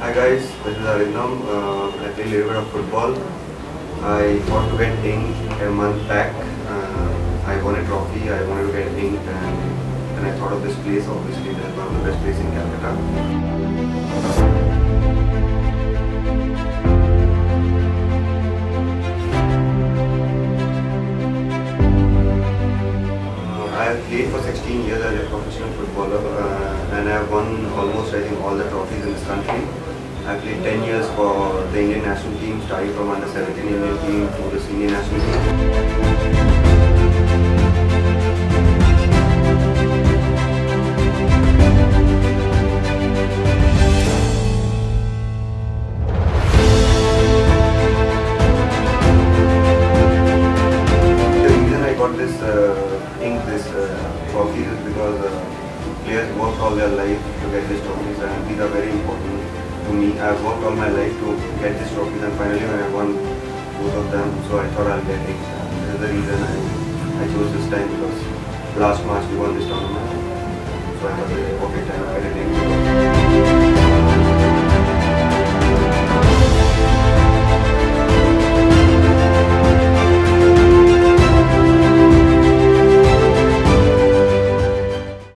Hi guys, this is Arindam. I play a little bit of football. I thought to get inked a month back. I won a trophy. I wanted to get inked, and I thought of this place. Obviously, this is one of the best places in Calcutta. I have played for 16 years as a professional footballer and I have won almost, I think, all the trophies in this country. I played 10 years for the Indian national team, starting from under 17 Indian team to the senior national team. This trophies is because players worked all their life to get these trophies, and these are very important to me. I've worked all my life to get these trophies, and finally when I won both of them, so I thought I'll get it. This is the reason I chose this time, because last March we won this tournament, so I was a perfect time.